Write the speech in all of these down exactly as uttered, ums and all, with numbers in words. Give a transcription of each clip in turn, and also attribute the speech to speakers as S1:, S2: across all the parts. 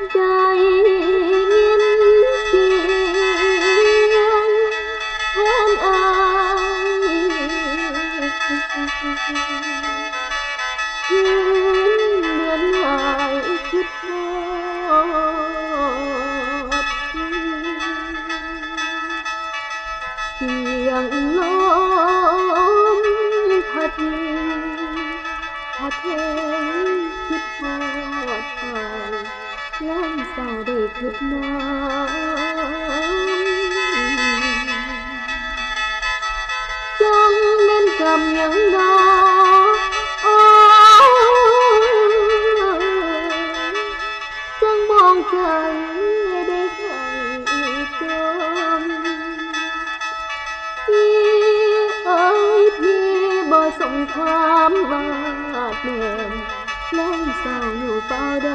S1: ใจเงียนเสียงแทนอายยืนเหมือนหายคิดทอดเสียงลมพัดพัดเพลงคิดทอดไปยามเศร้าได้คิดน้ำจังเล่นกำยังดอกอ้อจังมองใจได้ใครจมพี่เอ้ยพี่บ่สมความวาดแม่นแล้งเศร้าอยู่เฝ้าใด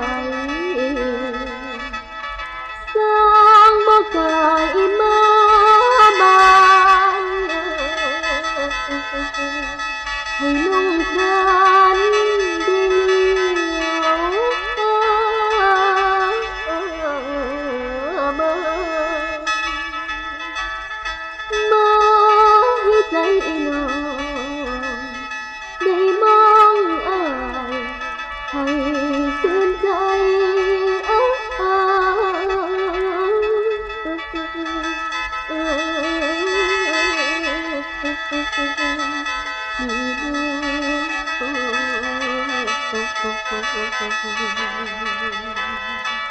S1: สร้างบ่กายมาบานให้นุ่งครานเดียวมามาให้ใจน้องได้มองอายให้ชื่นใจอ้ามี